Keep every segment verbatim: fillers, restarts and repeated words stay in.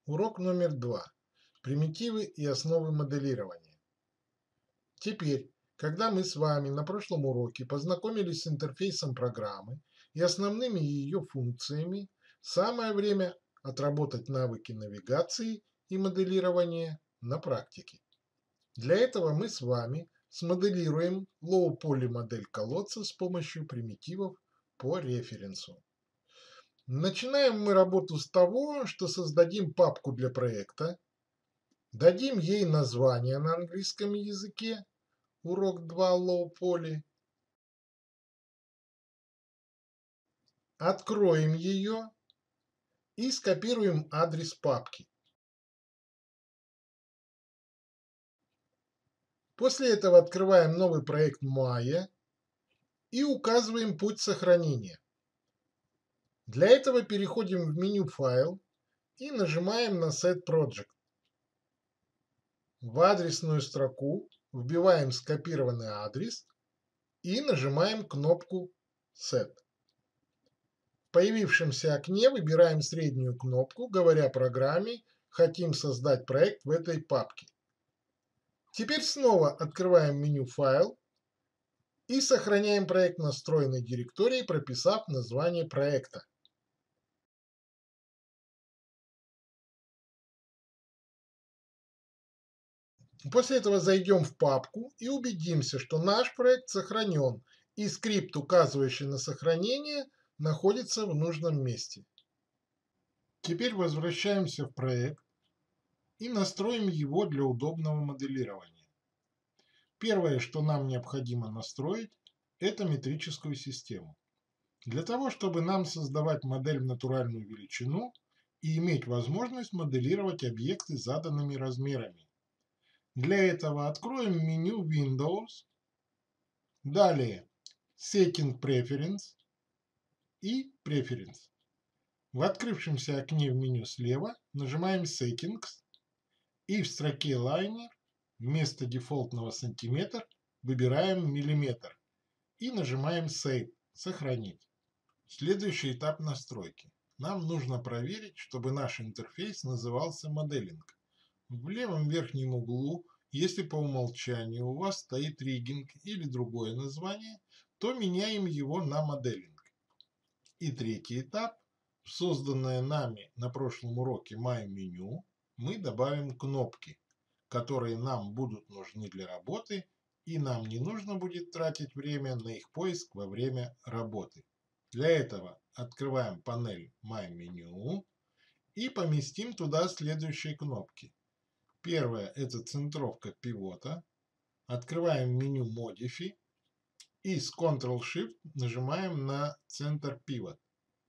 Урок номер два. Примитивы и основы моделирования. Теперь, когда мы с вами на прошлом уроке познакомились с интерфейсом программы и основными ее функциями, самое время отработать навыки навигации и моделирования на практике. Для этого мы с вами смоделируем low-poly модель колодца с помощью примитивов по референсу. Начинаем мы работу с того, что создадим папку для проекта, дадим ей название на английском языке, урок два Low Poly, откроем ее и скопируем адрес папки. После этого открываем новый проект Maya и указываем путь сохранения. Для этого переходим в меню «Файл» и нажимаем на Set Project. В адресную строку вбиваем скопированный адрес и нажимаем кнопку Set. В появившемся окне выбираем среднюю кнопку, говоря программе «Хотим создать проект в этой папке». Теперь снова открываем меню «Файл» и сохраняем проект на встроенной директории, прописав название проекта. После этого зайдем в папку и убедимся, что наш проект сохранен и скрипт, указывающий на сохранение, находится в нужном месте. Теперь возвращаемся в проект и настроим его для удобного моделирования. Первое, что нам необходимо настроить, это метрическую систему. Для того, чтобы нам создавать модель в натуральную величину и иметь возможность моделировать объекты заданными размерами. Для этого откроем меню Windows, далее Setting Preference и Preference. В открывшемся окне в меню слева нажимаем Settings и в строке Liner вместо дефолтного сантиметр выбираем миллиметр и нажимаем Save, сохранить. Следующий этап настройки. Нам нужно проверить, чтобы наш интерфейс назывался моделинг. В левом верхнем углу, если по умолчанию у вас стоит риgging или другое название, то меняем его на моделинг. И третий этап. В созданное нами на прошлом уроке My Menu мы добавим кнопки, которые нам будут нужны для работы, и нам не нужно будет тратить время на их поиск во время работы. Для этого открываем панель My Menu и поместим туда следующие кнопки. Первая – это центровка пивота. Открываем меню Modify и с контрол-шифт нажимаем на Center Pivot.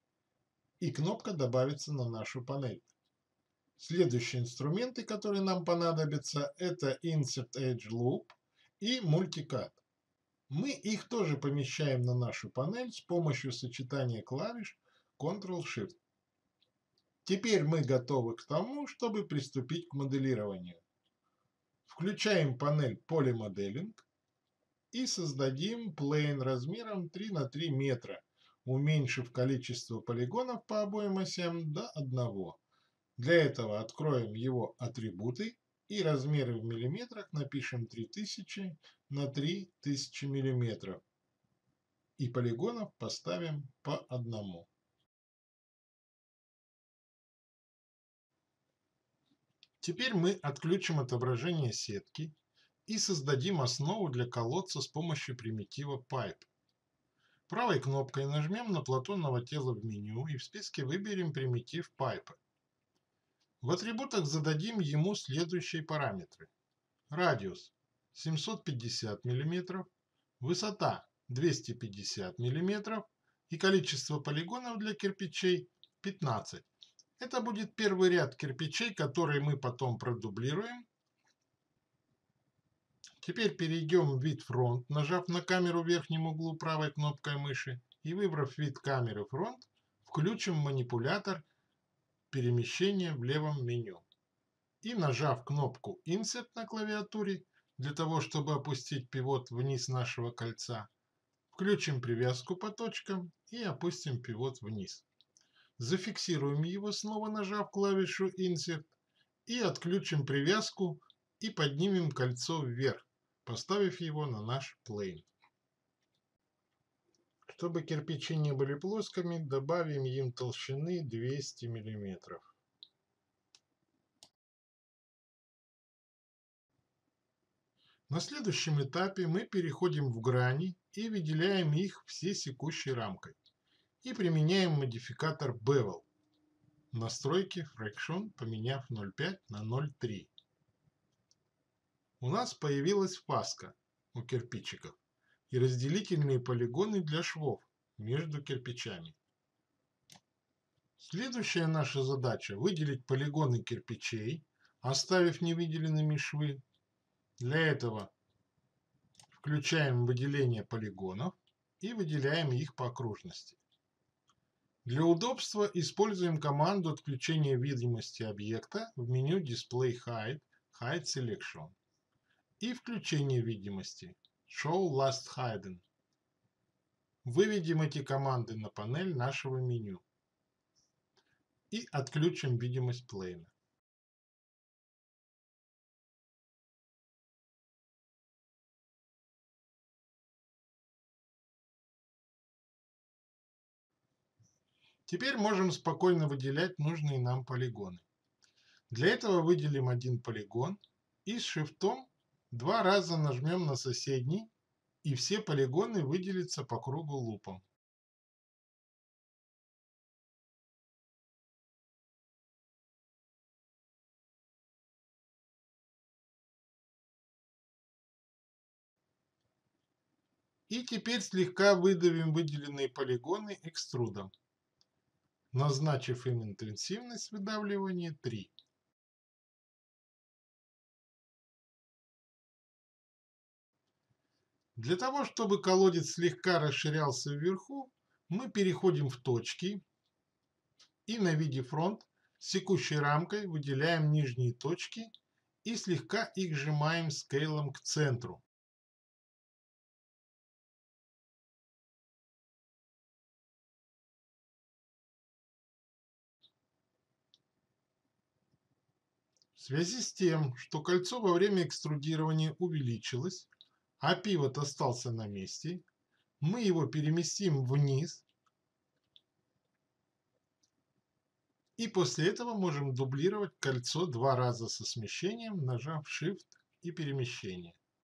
И кнопка добавится на нашу панель. Следующие инструменты, которые нам понадобятся, это Insert Edge Loop и Multicad. Мы их тоже помещаем на нашу панель с помощью сочетания клавиш контрол-шифт. Теперь мы готовы к тому, чтобы приступить к моделированию. Включаем панель Polymodeling и создадим плейн размером три на три метра, уменьшив количество полигонов по обоим осям до одного. Для этого откроем его атрибуты и размеры в миллиметрах напишем три тысячи на три тысячи миллиметров. И полигонов поставим по одному. Теперь мы отключим отображение сетки и создадим основу для колодца с помощью примитива Pipe. Правой кнопкой нажмем на платонного тела в меню и в списке выберем примитив Pipe. В атрибутах зададим ему следующие параметры. Радиус семьсот пятьдесят миллиметров, высота двести пятьдесят миллиметров и количество полигонов для кирпичей пятнадцать. Это будет первый ряд кирпичей, который мы потом продублируем. Теперь перейдем в вид фронт, нажав на камеру в верхнем углу правой кнопкой мыши и выбрав вид камеры фронт, включим манипулятор перемещения в левом меню. И нажав кнопку Insert на клавиатуре, для того, чтобы опустить пивот вниз нашего кольца, включим привязку по точкам и опустим пивот вниз. Зафиксируем его, снова нажав клавишу Insert, и отключим привязку и поднимем кольцо вверх, поставив его на наш плейн. Чтобы кирпичи не были плоскими, добавим им толщины двести миллиметров. На следующем этапе мы переходим в грани и выделяем их все секущей рамкой. И применяем модификатор Bevel. Настройки Fraction, поменяв ноль целых пять на ноль целых три. У нас появилась фаска у кирпичиков и разделительные полигоны для швов между кирпичами. Следующая наша задача — выделить полигоны кирпичей, оставив невыделенными швы. Для этого включаем выделение полигонов и выделяем их по окружности. Для удобства используем команду отключения видимости объекта в меню Display Hide, Hide Selection и включение видимости Show Last Hidden. Выведем эти команды на панель нашего меню и отключим видимость плейна. Теперь можем спокойно выделять нужные нам полигоны. Для этого выделим один полигон и с шифтом два раза нажмем на соседний, и все полигоны выделятся по кругу лупом. И теперь слегка выдавим выделенные полигоны экструдом, назначив им интенсивность выдавливания три. Для того, чтобы колодец слегка расширялся вверху, мы переходим в точки и на виде фронт секущей рамкой выделяем нижние точки и слегка их сжимаем скейлом к центру. В связи с тем, что кольцо во время экструдирования увеличилось, а пивот остался на месте, мы его переместим вниз. И после этого можем дублировать кольцо два раза со смещением, нажав Shift и перемещение.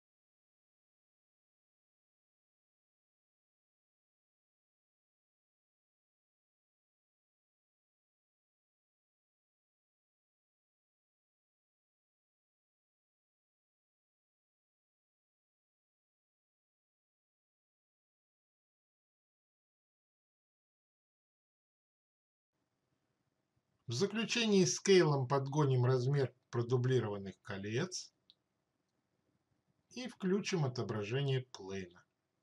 В заключении скейлом подгоним размер продублированных колец и включим отображение плейна.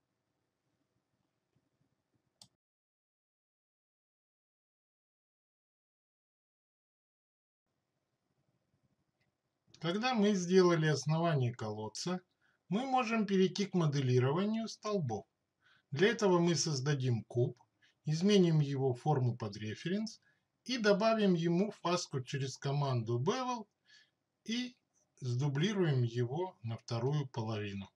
Когда мы сделали основание колодца, мы можем перейти к моделированию столбов. Для этого мы создадим куб, изменим его форму под референс и добавим ему фаску через команду Bevel и сдублируем его на вторую половину.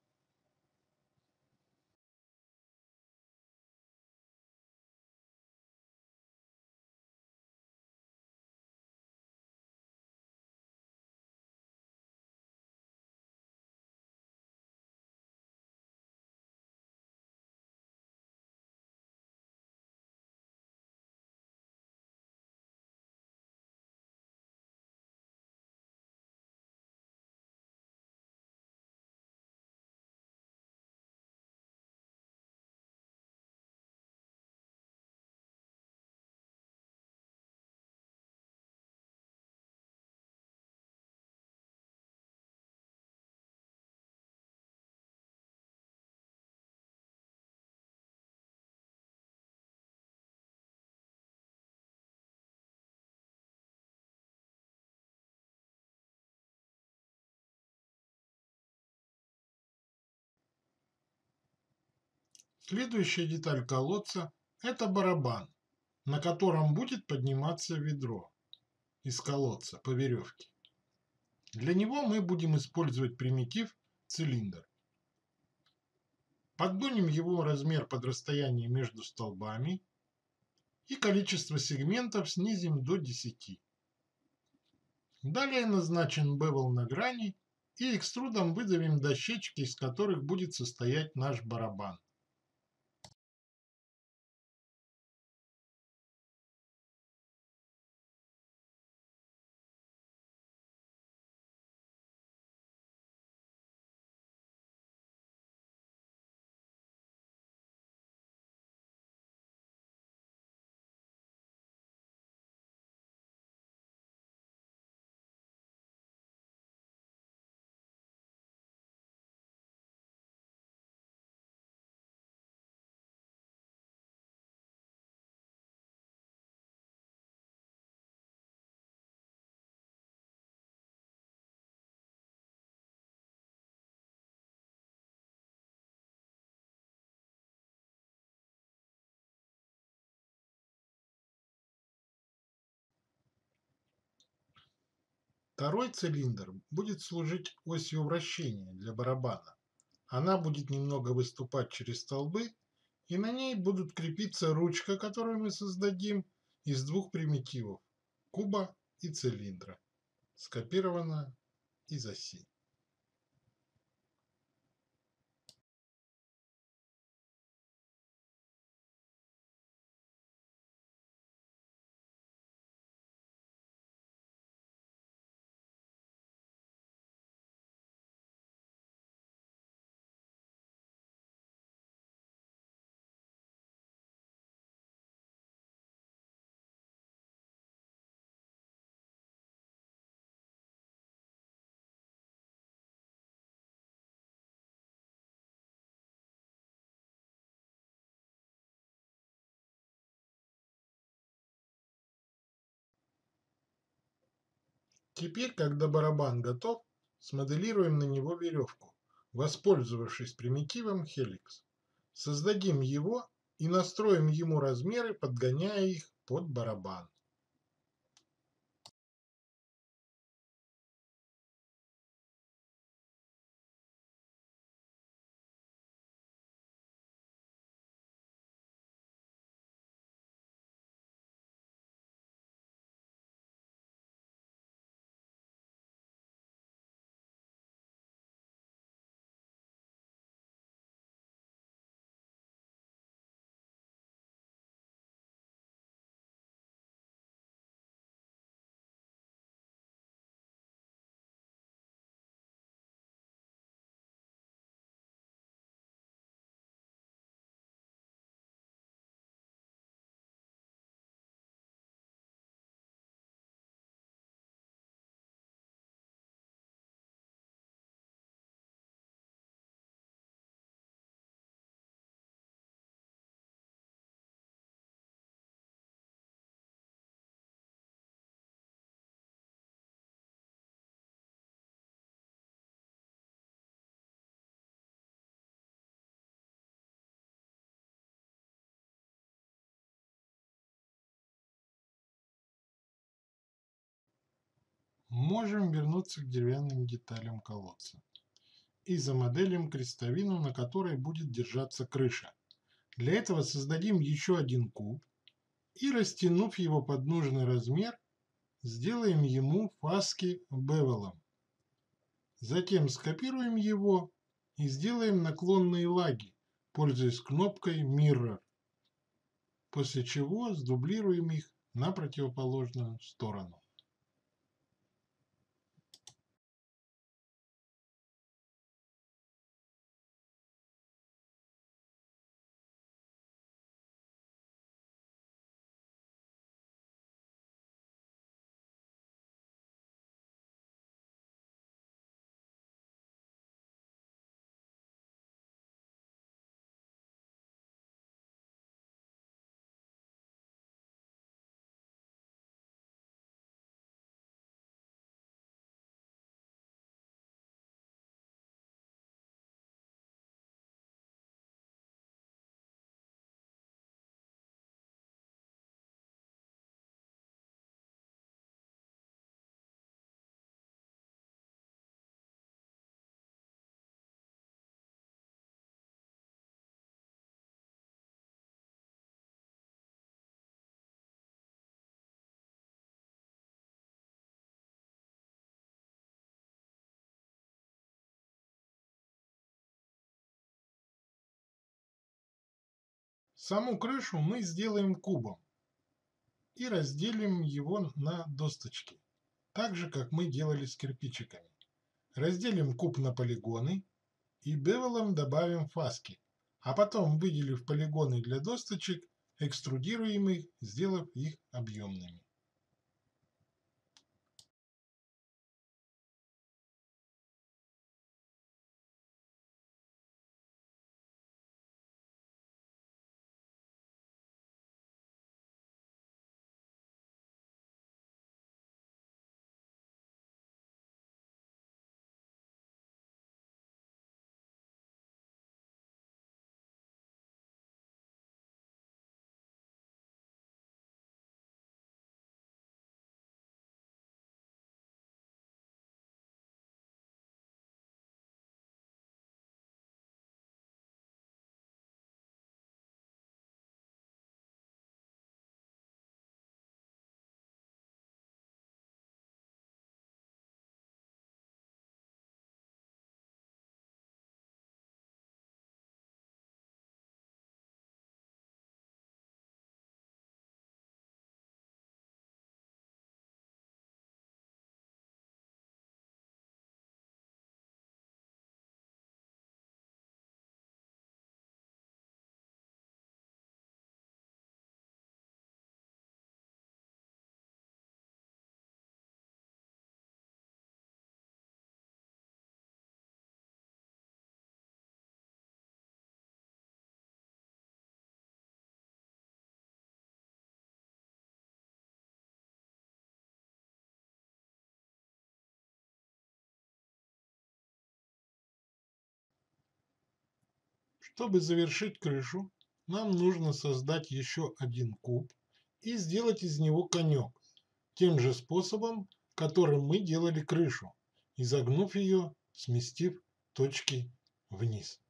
Следующая деталь колодца — это барабан. на котором будет подниматься ведро из колодца по веревке. Для него мы будем использовать примитив цилиндр. Подгоним его размер под расстояние между столбами и количество сегментов снизим до десяти. Далее назначим бевел на грани и экструдом выдавим дощечки, из которых будет состоять наш барабан. Второй цилиндр будет служить осью вращения для барабана. Она будет немного выступать через столбы, и на ней будут крепиться ручка, которую мы создадим из двух примитивов – куба и цилиндра, скопирована из оси. Теперь, когда барабан готов, смоделируем на него веревку, воспользовавшись примитивом Helix. Создадим его и настроим ему размеры, подгоняя их под барабан. Можем вернуться к деревянным деталям колодца и замоделим крестовину, на которой будет держаться крыша. Для этого создадим еще один куб и, растянув его под нужный размер, сделаем ему фаски бевелом. Затем скопируем его и сделаем наклонные лаги, пользуясь кнопкой Mirror, после чего сдублируем их на противоположную сторону. Саму крышу мы сделаем кубом и разделим его на досточки, так же, как мы делали с кирпичиками. Разделим куб на полигоны и бевелом добавим фаски, а потом, выделив полигоны для досточек, экструдируем их, сделав их объемными. Чтобы завершить крышу, нам нужно создать еще один куб и сделать из него конек, тем же способом, которым мы делали крышу, изогнув ее, сместив точки вниз.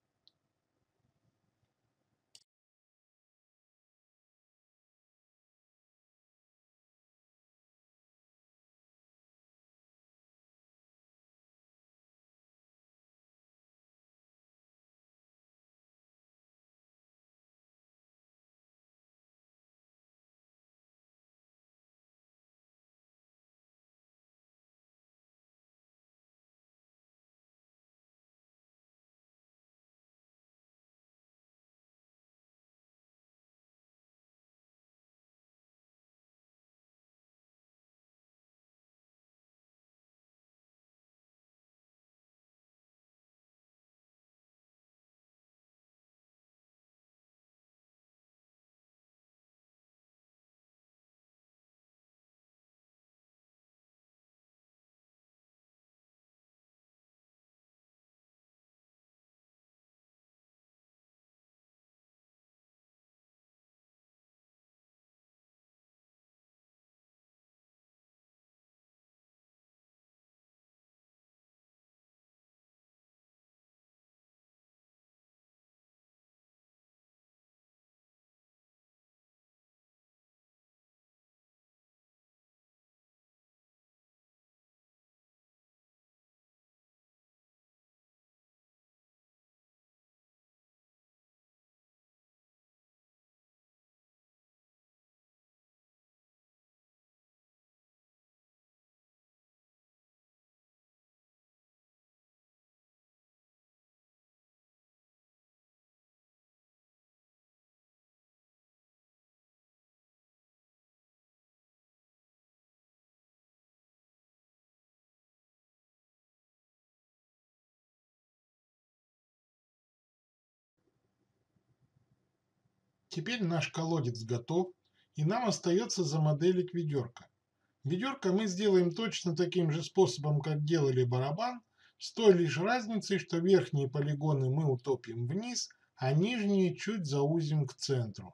Теперь наш колодец готов, и нам остается замоделить ведерко. Ведерко мы сделаем точно таким же способом, как делали барабан, с той лишь разницей, что верхние полигоны мы утопим вниз, а нижние чуть заузим к центру.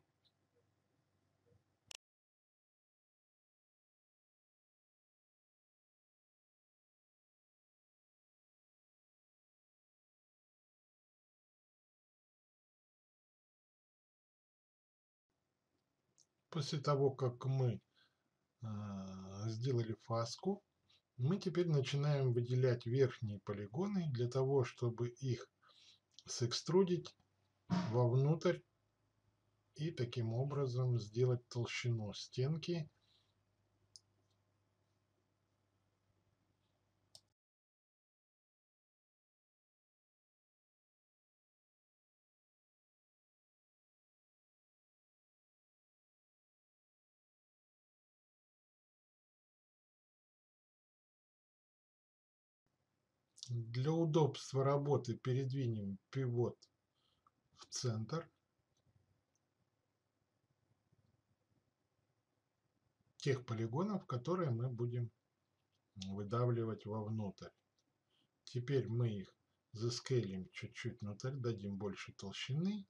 После того, как мы э, сделали фаску, мы теперь начинаем выделять верхние полигоны для того, чтобы их сэкструдить вовнутрь и таким образом сделать толщину стенки Для удобства работы передвинем пивот в центр тех полигонов, которые мы будем выдавливать вовнутрь. Теперь мы их заскейлим чуть-чуть внутрь, дадим больше толщины.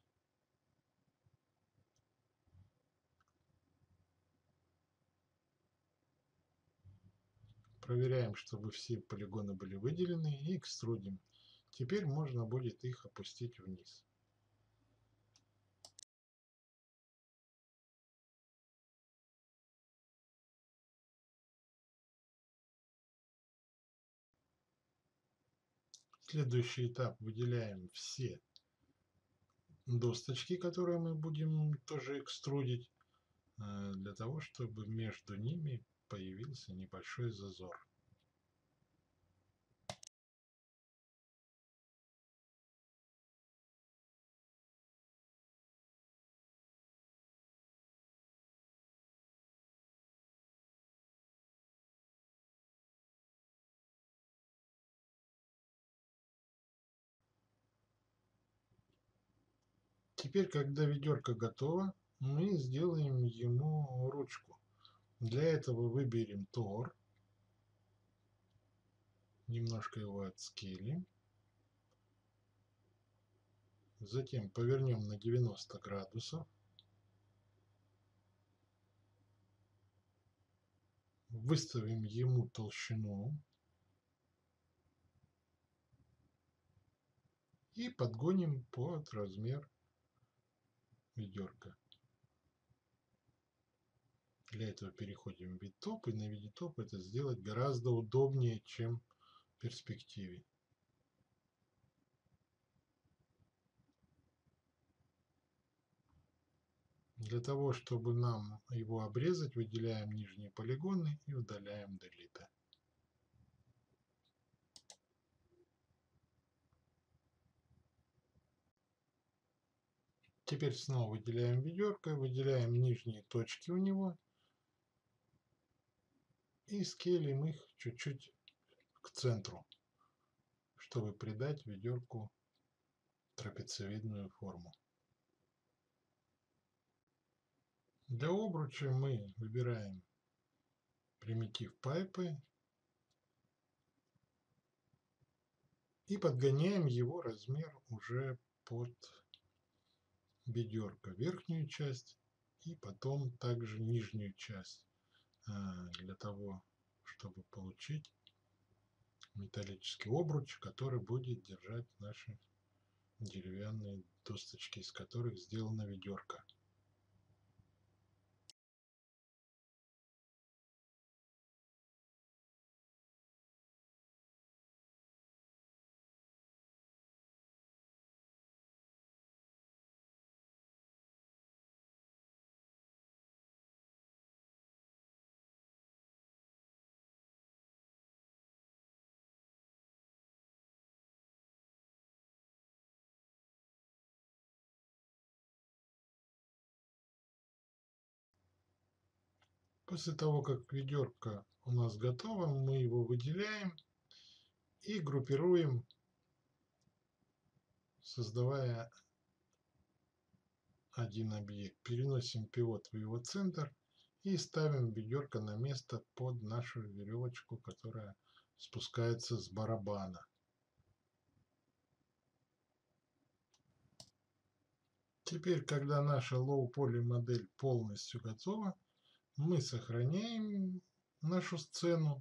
Проверяем, чтобы все полигоны были выделены, и экструдим. Теперь можно будет их опустить вниз. Следующий этап: выделяем все досточки, которые мы будем тоже экструдить, для того, чтобы между ними появился небольшой зазор. Теперь, когда ведерко готово, мы сделаем ему ручку. Для этого выберем Тор, немножко его отскейлим, затем повернем на девяносто градусов, выставим ему толщину и подгоним под размер ведерка. Для этого переходим в вид топ, и на виде топ это сделать гораздо удобнее, чем в перспективе. Для того, чтобы нам его обрезать, выделяем нижние полигоны и удаляем Delete. Теперь снова выделяем ведерко, выделяем нижние точки у него и скейлим их чуть-чуть к центру, чтобы придать ведерку трапециевидную форму. Для обруча мы выбираем примитив пайпы и подгоняем его размер уже под ведерко, верхнюю часть и потом также нижнюю часть, для того, чтобы получить металлический обруч, который будет держать наши деревянные досточки, из которых сделано ведерко. После того, как ведерко у нас готово, мы его выделяем и группируем, создавая один объект. Переносим пивот в его центр и ставим ведерко на место под нашу веревочку, которая спускается с барабана. Теперь, когда наша low-poly модель полностью готова, мы сохраняем нашу сцену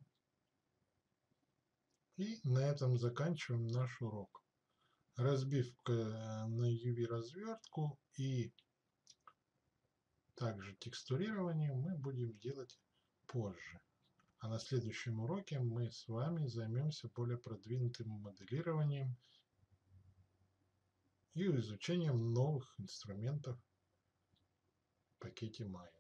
и на этом заканчиваем наш урок. Разбивка на ю ви развертку и также текстурирование мы будем делать позже. А на следующем уроке мы с вами займемся более продвинутым моделированием и изучением новых инструментов пакете Maya.